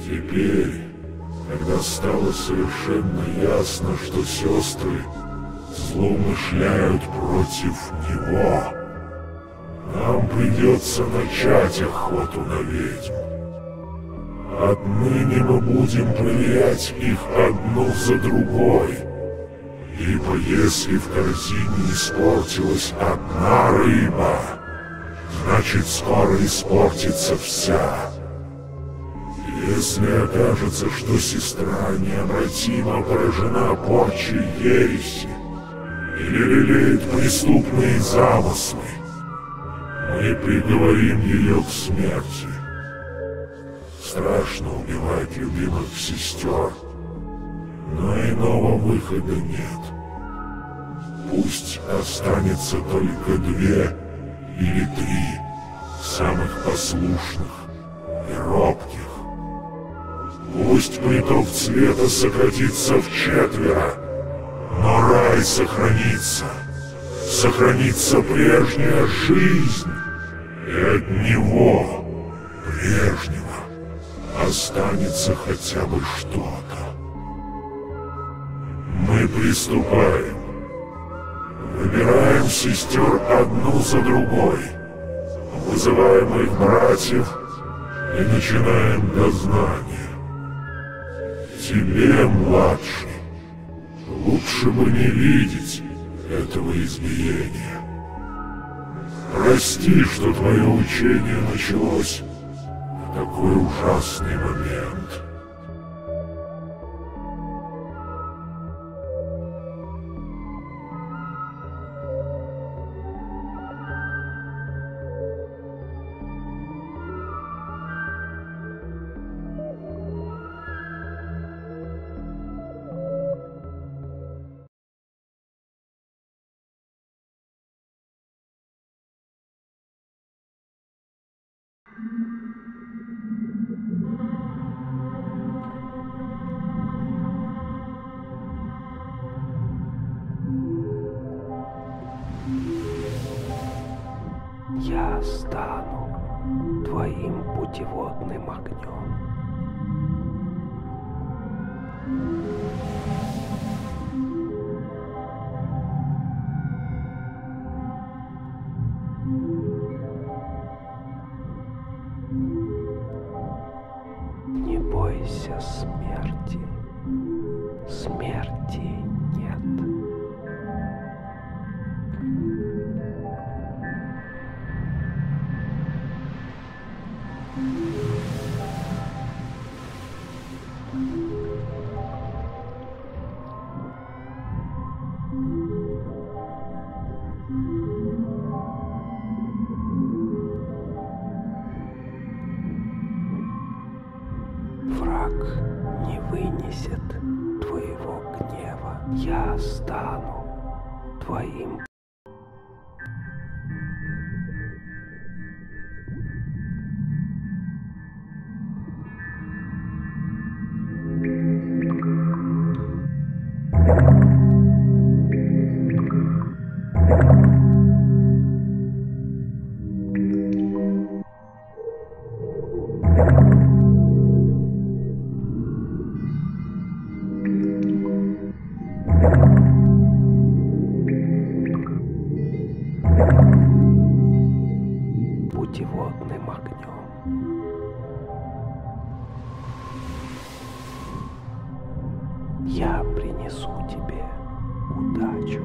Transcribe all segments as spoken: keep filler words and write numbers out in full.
Теперь, когда стало совершенно ясно, что сестры злоумышляют против него, нам придется начать охоту на ведьм. Отныне мы будем проверять их одну за другой. Ибо если в корзине испортилась одна рыба, значит скоро испортится вся. Если окажется, что сестра необратимо поражена порчей ереси или лелеет преступные замыслы, мы приговорим ее к смерти. Страшно убивать любимых сестер, но иного выхода нет. Пусть останется только две или три самых послушных и робких. Пусть приток цвета сократится в четверо, но рай сохранится. Сохранится прежняя жизнь, и от него, прежнего, останется хотя бы что-то. Мы приступаем. Выбираем сестер одну за другой, вызываем их братьев и начинаем дознание. Тебе, младший, лучше бы не видеть этого избиения. Прости, что твое учение началось в такой ужасный момент. Я стану твоим путеводным огнем. Не бойся смерти. Смерти нет. Враг не вынесет твоего гнева. Я стану твоим. Путеводным огнем. Я принесу тебе удачу.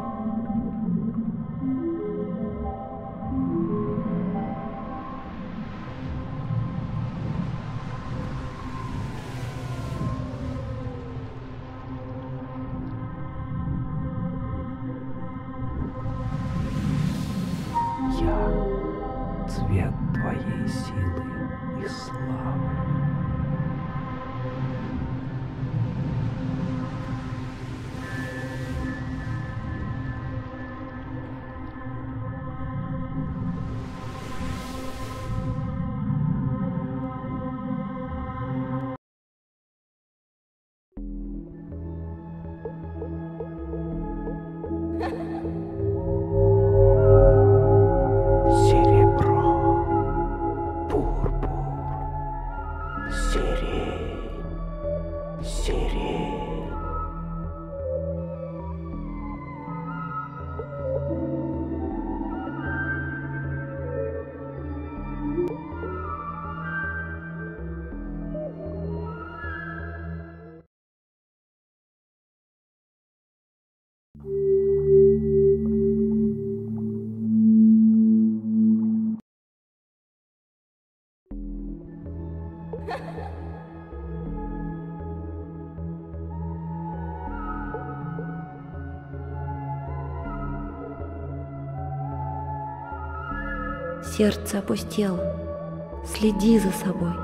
Я цвет твоей силы и славы. Сердце опустело. Следи за собой.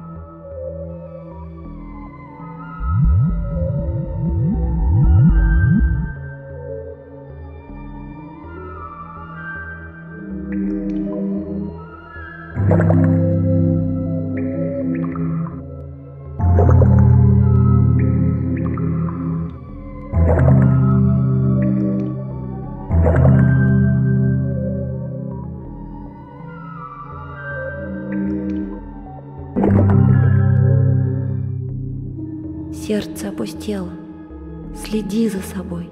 Сердце опустело. Следи за собой.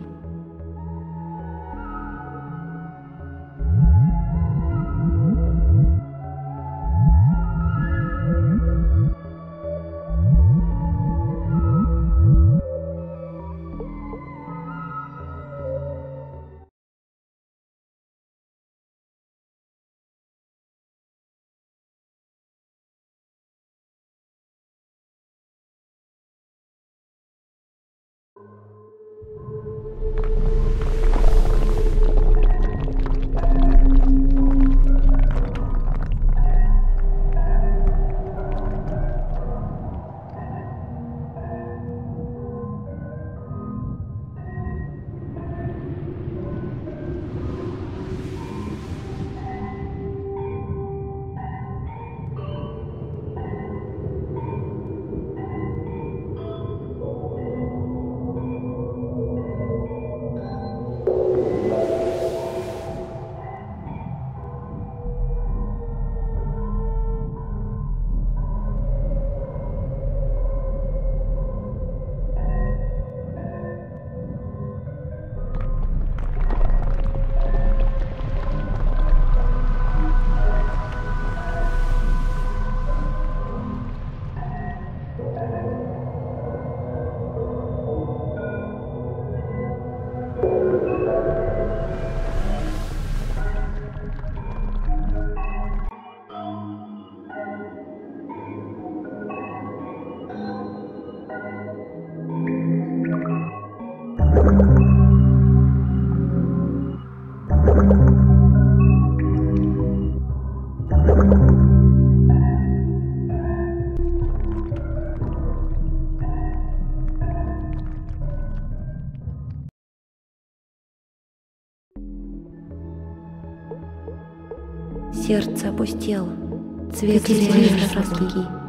Сердце опустело. Цвет теряешь раски.